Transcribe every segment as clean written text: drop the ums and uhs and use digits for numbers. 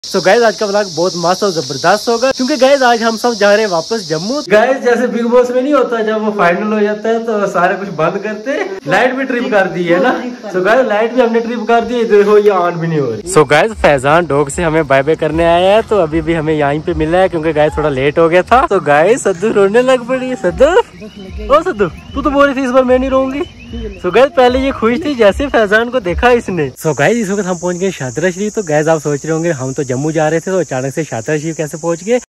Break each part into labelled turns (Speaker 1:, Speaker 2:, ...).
Speaker 1: तो गाइस आज का व्लॉग बहुत मस्त और जबरदस्त होगा क्योंकि गाइस आज हम सब जा रहे हैं वापस जम्मू। गाइस जैसे बिग बॉस में नहीं होता जब वो फाइनल हो जाता है तो सारे कुछ बंद करते, लाइट भी ट्रिप कर दी है ना। सो गाइस लाइट भी हमने ट्रिप कर दी, देखो ये ऑन भी नहीं हो रही। सो गाइस फैजान डॉग से हमें बाय बाय करने आया है, तो अभी भी हमें यहीं पे मिला है क्योंकि गाइस थोड़ा लेट हो गया था। तो गाइस सद्दू रोने लग पड़ी है। सद्दू ओ सद्दू तू तो बोल रही थी इस बार मैं नहीं रहूंगी। सो गाइस पहले ये खुश थी जैसे फैजान को देखा इसने। सो गाइस इस वक्त हम पहुंच गए शादरा शरीफ। तो गाइस आप सोच रहे होंगे हम तो जम्मू जा रहे थे तो अचानक से शादरा शरीफ कैसे पहुंच गए।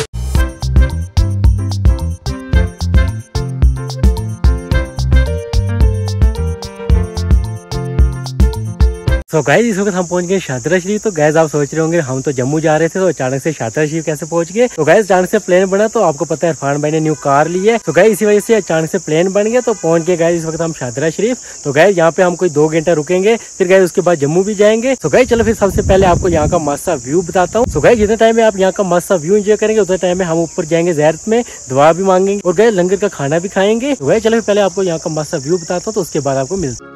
Speaker 1: तो गाइस इस वक्त हम पहुंच गए शादरा शरीफ। तो गाइस आप सोच रहे होंगे हम तो जम्मू जा रहे थे तो अचानक से शादरा शरीफ कैसे पहुंच गए। तो गाइस अचानक से प्लेन बना, तो आपको पता है इरफान भाई ने न्यू कार ली है, तो गाइस इसी वजह से अचानक से प्लेन बन गया। तो पहुंच गए गाइस इस वक्त हम शादरा शरीफ। तो गाइस यहाँ पे हम कोई 2 घंटा रुकेंगे, फिर गाइस उसके बाद जम्मू भी जाएंगे। तो गाइस चलो फिर सबसे पहले आपको यहाँ का मस्त सा व्यू बताता हूँ। तो गाइस जितने टाइम में आप यहाँ का मस्त सा व्यू एंजॉय करेंगे उतने टाइम में हम ऊपर जाएंगे ज़ियारत में, दुआ भी मांगेंगे और गाइस लंगर का खाना भी खाएंगे। तो गाइस चलो पहले आपको यहाँ का मस्त सा व्यू बताता हूँ, तो उसके बाद आपको मिलता है।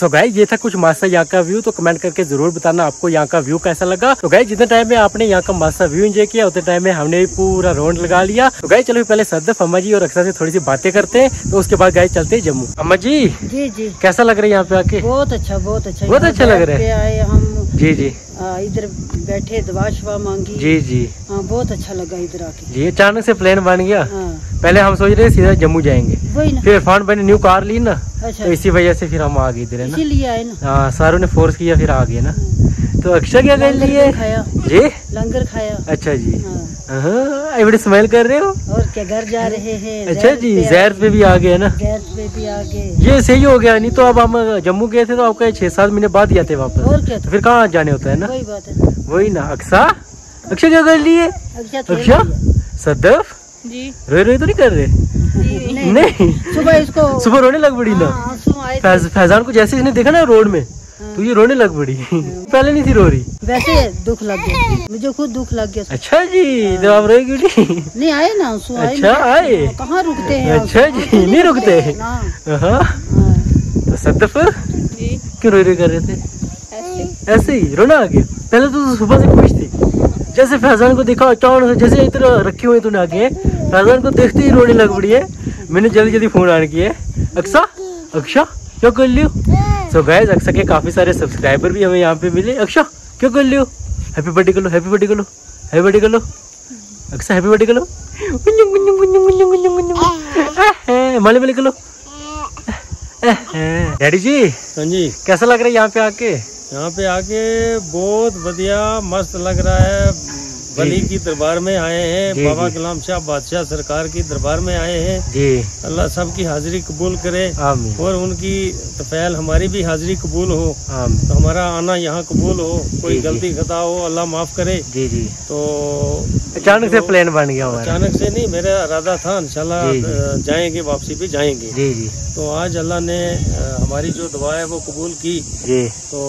Speaker 1: तो गाइस ये था कुछ मासा यहाँ का व्यू। तो कमेंट करके जरूर बताना आपको यहाँ का व्यू कैसा लगा। तो गाइस जितने टाइम में आपने यहाँ का मासा व्यू एंजॉय किया उतने टाइम में हमने भी पूरा राउंड लगा लिया। तो गाइस चलो पहले सदफ, अम्मा जी और अक्सर से थोड़ी सी बातें करते हैं, तो उसके बाद गाइस चलते हैं जम्मू। अम्मा जी जी कैसा लग रहा है यहाँ पे आके? बहुत अच्छा बहुत अच्छा लग रहा है। हम जी जी इधर बैठे दवा शवा मांगी। जी जी हाँ बहुत अच्छा लगा इधर आके। जी अचानक से प्लान बन गया। पहले हम सोच रहे सीधा जम्मू जाएंगे, फिर इरफान भाई ने न्यू कार ली ना, तो इसी वजह से फिर हम आ गए इधर है ना, इसीलिए आए ना। हाँ सारों ने फोर्स किया फिर आ गए ना। तो अक्षय क्या कर लिए? जी लंगर खाया। अच्छा जी हाँ बड़ी स्माइल कर रहे हो। और क्या घर जा रहे हैं? अच्छा जी जैर पे भी आ गए ना, पे भी आ गए। ये सही हो गया, नहीं तो अब हम जम्मू गए थे तो आपका 6-7 महीने बाद ही आते वापस। और क्या, तो फिर कहाँ जाने होता है ना। वही बात है, वही ना। अक्षय क्या कर लिए? अक्षय सदफ जी रोए तो नहीं कर रहे? नहीं सुबह इसको सुबह रोने लग पड़ी ना। फैजान को जैसे इसने देखा ना रोड में तो ये रोने लग पड़ी। पहले नहीं थी रो रही, वैसे दुख लग गया मुझे, खुद दुख लग गया। अच्छा जी जब आप रोए क्यों नहीं आए ना? अच्छा आए, कहाँ रुकते हैं? अच्छा जी नहीं रुकते। तो सदफ क्यों रोए कर रहे थे? ऐसे ही रोना आ गया। पहले तो सुबह से खुश थी, जैसे फैजान को देखा अचानक से, जैसे इतना रखे हुए तूने आगे, फैजान को देखते ही रोने लग पड़ी है। मैंने जल्दी जल्दी फोन आने किया, अक्षा क्या कर लियो? सो गाइस अक्षा के काफी सारे सब्सक्राइबर भी हमें यहाँ पे मिले। अक्षा क्या कर लियो? हैप्पी बर्थडे कर लो, हैप्पी बर्थडे कर लो, हैप्पी बर्थडे कर लो। अक्षा हैप्पी बर्थडे कर लो, माले माले कर लो। डैडी जी हाँ जी कैसा लग रहा है यहाँ पे आके? यहाँ पे आके बहुत बढ़िया मस्त लग रहा है। वली की दरबार में आए हैं, बाबा कलाम शाह बादशाह सरकार की दरबार में आए हैं जी। अल्लाह सबकी हाजिरी कबूल करे और उनकी तफैल हमारी भी हाजिरी कबूल हो। तो हमारा आना यहाँ कबूल हो, कोई गलती खता हो अल्लाह माफ करे। जी जी तो अचानक से प्लान बन गया हमारा? अचानक से नहीं, मेरा इरादा था इंशाल्लाह जाएंगे, वापसी भी जाएंगे। जी जी तो आज अल्लाह ने हमारी जो दुआ है वो कबूल की जी। तो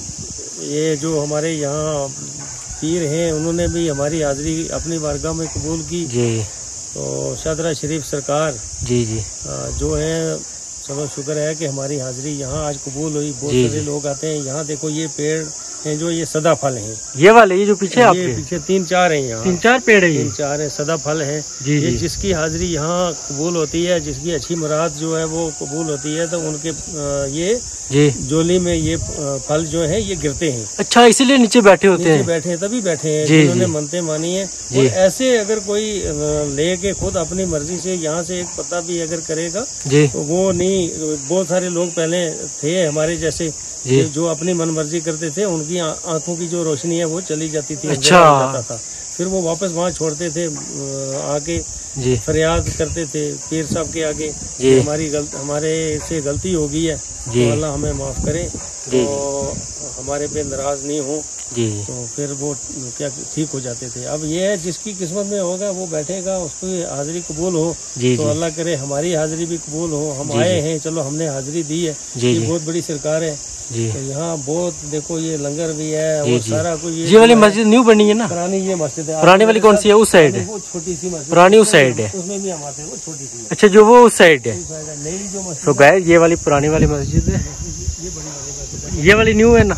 Speaker 1: ये जो हमारे यहाँ पीर हैं उन्होंने भी हमारी हाजिरी अपनी बारगाह में कबूल की जी। तो शादरा शरीफ सरकार जी जी जो है, चलो शुक्र है कि हमारी हाजिरी यहाँ आज कबूल हुई। बहुत सारे लोग आते हैं यहाँ। देखो ये पेड़ हैं जो ये सदा फल हैं, ये वाले ये जो पीछे आपके पीछे 3-4 हैं, यहाँ 3-4 पेड़ है, 3-4 है सदा फल है जी। ये जिसकी हाजिरी यहाँ कबूल होती है, जिसकी अच्छी मुराद जो है वो कबूल होती है, तो उनके ये जी जोली में ये फल जो है ये गिरते हैं। अच्छा इसीलिए नीचे बैठे होते हैं? बैठे हैं तभी बैठे हैं जिन्होंने मनते मानी है। और ऐसे अगर कोई लेके खुद अपनी मर्जी से यहाँ से एक पत्ता भी अगर करेगा तो वो नहीं, बहुत सारे लोग पहले थे हमारे जैसे जो अपनी मन मर्जी करते थे, उनकी आंखों की जो रोशनी है वो चली जाती थी। अच्छा जाता था, फिर वो वापस वहाँ छोड़ते थे, आके फरियाद करते थे पीर साहब के आगे, हमारे से गलती हो गई है तो अल्लाह हमें माफ करे, तो हमारे पे नाराज नहीं हो। तो फिर वो क्या ठीक हो जाते थे। अब ये है जिसकी किस्मत में होगा वो बैठेगा, उसकी हाजिरी कबूल हो तो अल्लाह करे हमारी हाजिरी भी कबूल हो। हम आए हैं, चलो हमने हाजिरी दी है, ये बहुत बड़ी सरकार है तो यहाँ बहुत देखो ये लंगर भी है और सारा कुछ। ये वाली मस्जिद न्यू बनी है ना? पुरानी ये मस्जिद है। पुरानी वाली कौन सी है? उस साइड है, वो छोटी सी मस्जिद पुरानी उस साइड है, उसमें भी हम आते हैं, वो छोटी सी। अच्छा जो वो उस साइड है, नई जो मस्जिद। तो गाइस ये वाली पुरानी वाली मस्जिद है, ये बड़ी वाली मस्जिद है, ये वाली न्यू है ना।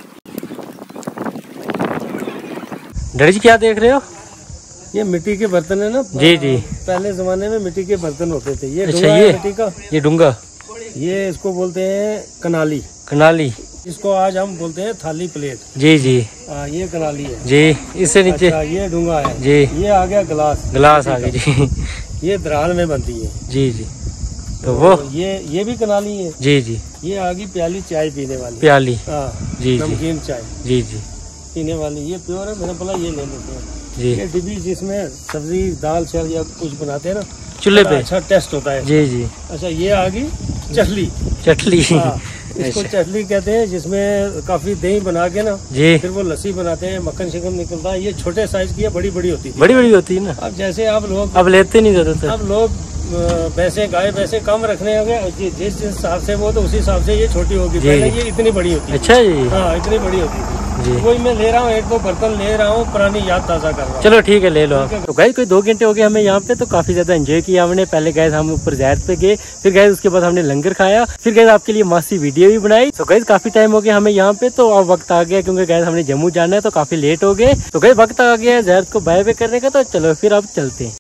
Speaker 1: डैडी जी क्या देख रहे हो? ये मिट्टी के बर्तन है ना जी जी। पहले जमाने में मिट्टी के बर्तन होते थे। ये अच्छा ये मिट्टी का, ये डूंगा, ये इसको बोलते हैं कनाली। कनाली इसको आज हम बोलते हैं थाली प्लेट जी जी। ये कनाली है जी। इससे नीचे ये डूंगा है जी। ये आ गया गिलास, गिलास आ गया जी। ये दराल में बनती है जी जी। तो वो ये भी कनाली है जी जी। ये आ गई प्याली, चाय पीने वाली प्याली जी, नमकीन चाय जी जी पीने वाली। ये प्योर है, मैंने बोला ये ले लेते हैं जी। ये डिब्बी जिसमें सब्जी दाल चावल या कुछ बनाते हैं ना चूल्हे पे, अच्छा टेस्ट होता है जी जी। अच्छा ये आ गई चटली, चटली इसको चटली कहते हैं, जिसमें काफी दही बना के ना जी फिर वो लस्सी बनाते हैं, मक्खन शिकन निकलता है। ये छोटे साइज की है, बड़ी बड़ी होती है, बड़ी बड़ी होती है ना। अब जैसे आप लोग अब लेते नहीं ज्यादातर, अब लोग पैसे गाय पैसे कम रखने होंगे जिस हिसाब से वो, तो उसी हिसाब से ये छोटी होगी। पहले ये इतनी बड़ी होती है। अच्छा जी हाँ इतनी बड़ी होती थी। जी
Speaker 2: वही मैं ले रहा हूँ, 1-2 बर्तन ले रहा हूँ, पुरानी याद ताज़ा कर रहा हूँ।
Speaker 1: चलो ठीक है, ले लो। तो गाइस कोई 2 घंटे हो गए हमें यहाँ पे, तो काफी ज्यादा एंजॉय किया हमने। पहले गाइस हम ऊपर ज़ायरत पे गए, फिर गाइस उसके बाद हमने लंगर खाया, फिर गाइस आपके लिए मस्ती वीडियो भी बनाई। तो गाइस काफी टाइम हो गया हमें यहाँ पे, तो अब वक्त आ गया क्योंकि गाइस हमने जम्मू जाना है, तो काफी लेट हो गए। तो गाइस वक्त आ गया ज़ायरत को बाय बाय करने का, तो चलो फिर अब चलते हैं।